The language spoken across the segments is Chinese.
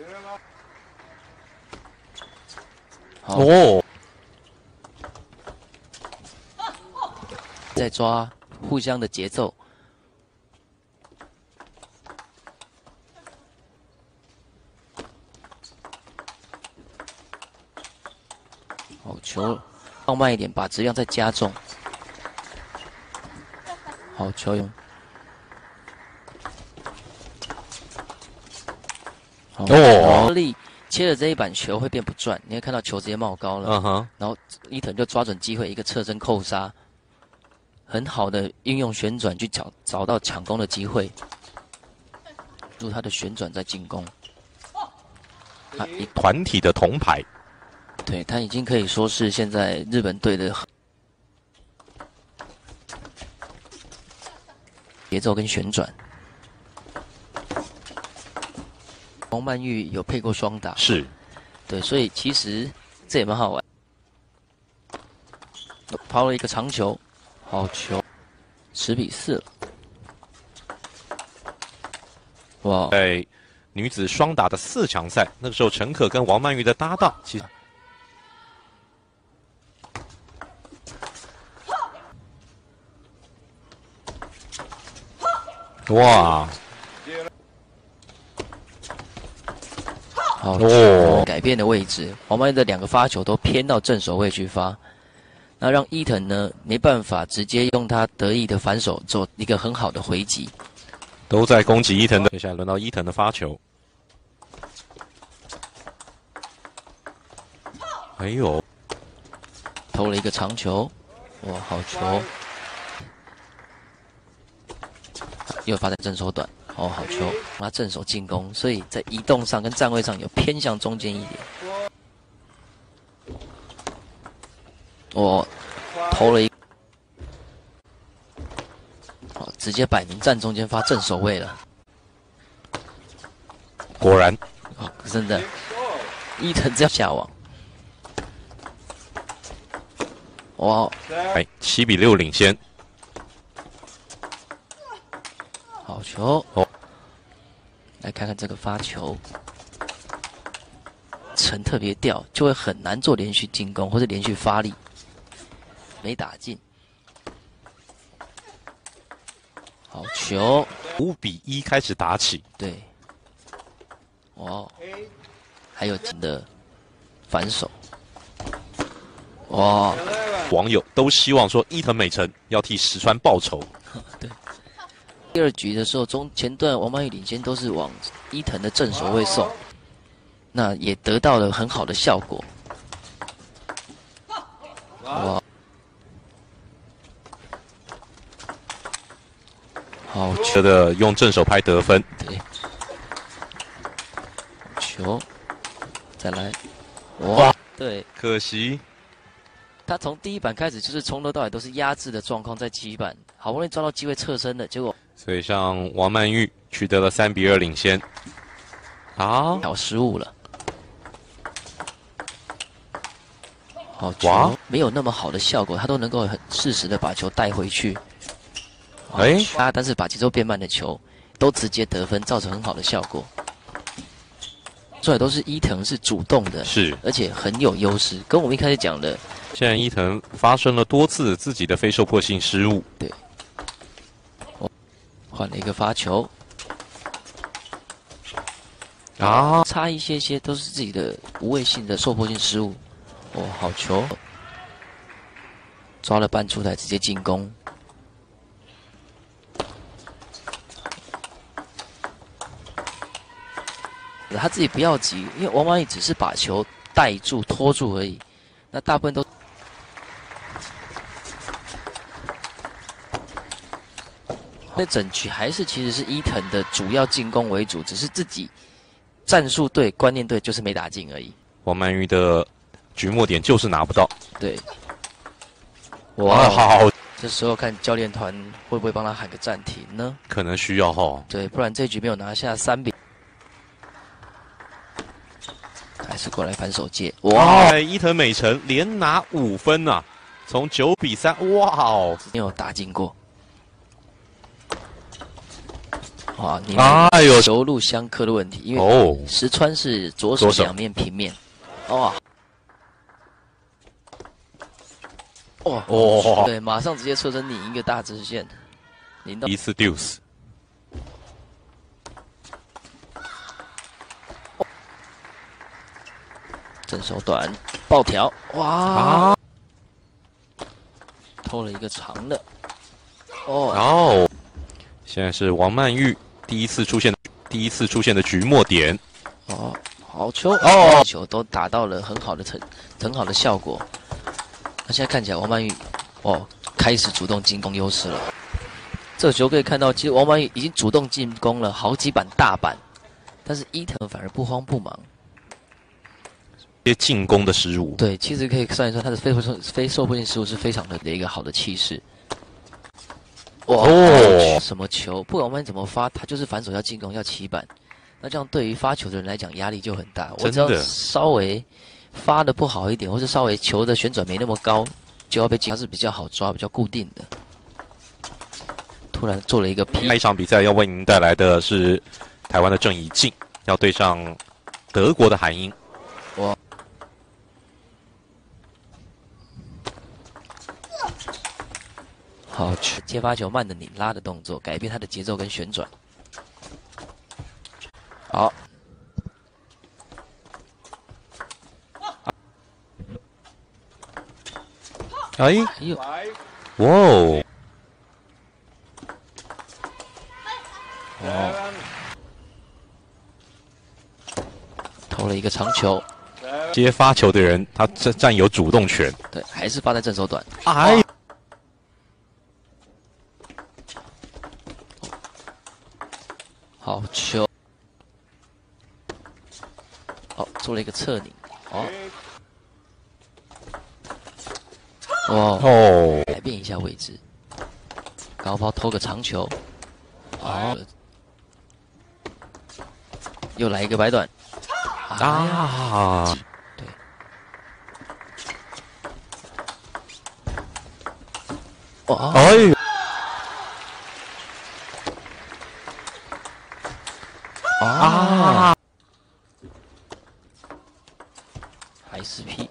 哦， 在抓互相的节奏。好球，放慢一点，把质量再加重。好球用。哦，力切了这一板球会变不转，你会看到球直接冒高了。 嗯哼， 然后伊藤就抓准机会，一个侧身扣杀，很好的运用旋转去找到抢攻的机会，入他的旋转在进攻。 团体的铜牌， 对他已经可以说是现在日本队的节奏跟旋转。王曼玉有配过双打， 是， 对，所以其实这也蛮好玩。抛了一个长球，好球，10比4了。哇！ 在女子双打的4强赛，那个时候陈可跟王曼玉的搭档，其实哇， 好球，改变的位置，王曼玉的2个发球都偏到正手位去发，那让伊藤呢没办法直接用他得意的反手做一个很好的回击。 都在攻击伊藤的。接下来轮到伊藤的发球，哎呦， 投了一个长球，哇，好球！又发在正手短，哦，好球！他正手进攻，所以在移动上跟站位上有偏向中间一点。我投了一，哦，直接摆明站中间发正手位了。 果然， 哦，真的，伊藤这样下网。哇！ 哎，7比6领先。 好球！哦，来看看这个发球，沉特别掉，就会很难做连续进攻或者连续发力，没打进。好球 ，5比1开始打起。 对，哇，还有的反手，哇！ 网友都希望说伊藤美诚要替石川报仇。 对，第2局的时候，前段王曼玉领先都是往伊藤的正手位送，那也得到了很好的效果。哇，好球的用正手拍得分。 对，球，再来，哇，对， 可惜。 他从第1板开始就是从头到尾都是压制的状况，在7板好不容易抓到机会侧身的结果， 所以像王曼玉取得了3比2领先。好， 小失误了。好球，没有那么好的效果，他都能够很适时的把球带回去。哎，但是把节奏变慢的球都直接得分，造成很好的效果。所以都是伊藤是主动的， 是， 而且很有优势，跟我们一开始讲的。 现在伊藤发生了多次自己的非受迫性失误。 对，换了一个发球，啊，差一些都是自己的无谓性的受迫性失误。哦，好球，抓了半出台直接进攻。他自己不要急，因为王曼玉只是把球带住、拖住而已。那大部分都，那整局还是其实是伊藤的主要进攻为主，只是自己战术对、观念对，就是没打进而已。 王曼玉的局末点就是拿不到。 对，哇， 好， 这时候看教练团会不会帮他喊个暂停呢？ 可能需要哈。 对，不然这局没有拿下3比。还是过来反手接， 哇！伊藤美诚连拿5分啊，从9比3，哇哦， 没有打进过。 哇，你哎呦， 球路相克的问题，因为石川是左手两面平面，哇，哇，对，马上直接侧身拧一个大直线，拧到第一次 deuce， 正手短爆条，哇，偷了一个长的， 哦，现在是王曼玉第一次出现的局末点， 好球，球都达到了很好的效果。那现在看起来王曼玉，开始主动进攻优势了。这球可以看到，其实王曼玉已经主动进攻了好几板大板，但是伊藤反而不慌不忙。 些进攻的失误， 对，其实可以算一算他的非受迫性失误是非常的一个好的气势。什么球，不管王曼玉怎么发，他就是反手要进攻要起板。那这样对于发球的人来讲压力就很大。我只要稍微发的不好一点，或是稍微球的旋转没那么高，就要被进。它是比较好抓、比较固定的。突然做了一个 P。 下一场比赛要为您带来的是台湾的郑怡静，要对上德国的韩英。 好，接发球慢的拧拉的动作，改变它的节奏跟旋转。好， 哎呦， 哇哦！ 投了一个长球， 接发球的人他占有主动权。 对，还是发在正手短。 哎， 好球，做了一个侧拧，改变一下位置，高抛投个长球，又来一个摆短，对， 哎呦， 还是 P，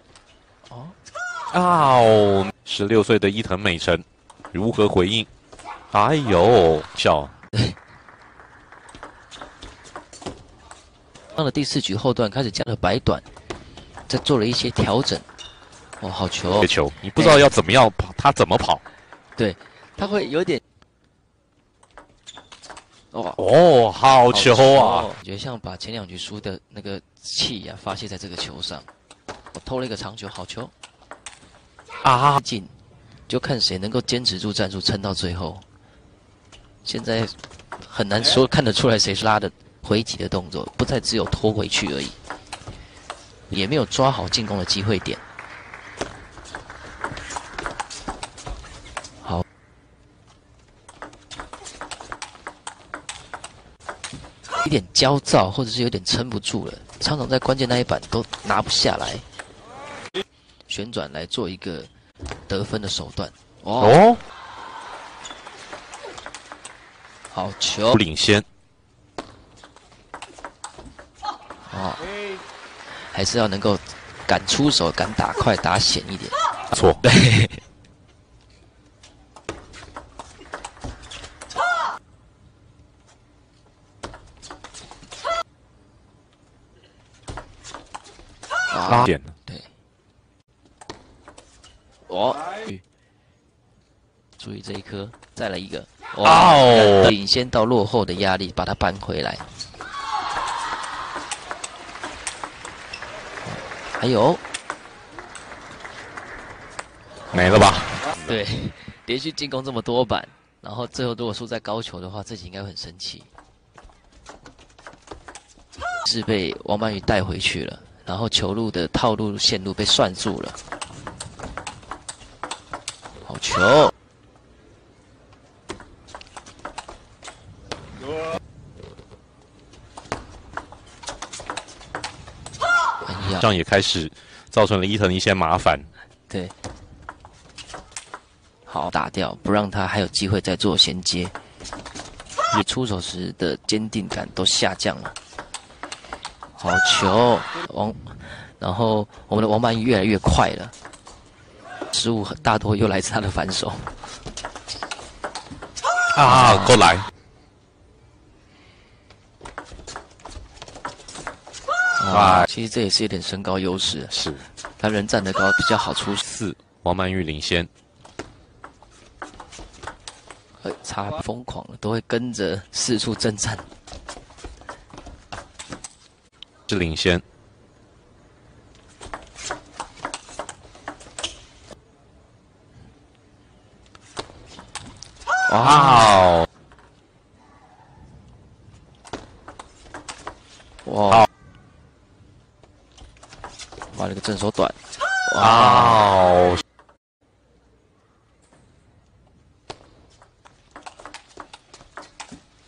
16岁的伊藤美诚如何回应？哎呦，笑。 到了第4局后段开始加了摆短，再做了一些调整。好球！ 球，你不知道要怎么样跑，他怎么跑？ 对，他会有点。 好球啊！ 我觉得像把前2局输的那个气发泄在这个球上。我偷了一个长球，好球！进，就看谁能够坚持住战术，撑到最后。现在很难说看得出来谁是拉的回击的动作，不再只有拖回去而已，也没有抓好进攻的机会点。好，有点焦躁，或者是有点撑不住了，常常在关键那一板都拿不下来。旋转来做一个得分的手段。好球， 领先。 还是要能够敢出手、敢打快、打险一点。 错， 对。 点对。注意这一颗，再来一个。领先到落后的压力，把它扳回来。还有， 没了吧？ 对，连续进攻这么多板，然后最后如果输在高球的话，自己应该会很生气。是被王曼玉带回去了，然后球路的套路线路被算住了。好球！ 这样也开始造成了伊藤一些麻烦。 对，好打掉，不让他还有机会再做衔接。 出手时的坚定感都下降了。好球，然后我们的王曼玉越来越快了，失误大多又来自他的反手。 够来。 其实这也是有点身高优势， 是， 他人站得高，比较好出 4，王曼玉领先。 差疯狂了，都会跟着四处征战。 是领先。哇！哇！哇，那个正手短。哇！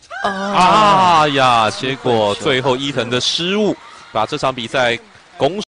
呀！结果最后伊藤的失误，把这场比赛攻。